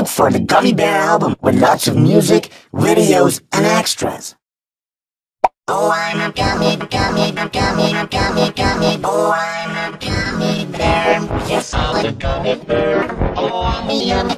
Look for the Gummy Bear album with lots of music, videos, and extras. Oh, I'm a gummy, gummy, gummy, gummy, gummy. Oh, I'm a gummy bear. Yes, I'm a gummy bear. Oh, I'm a yummy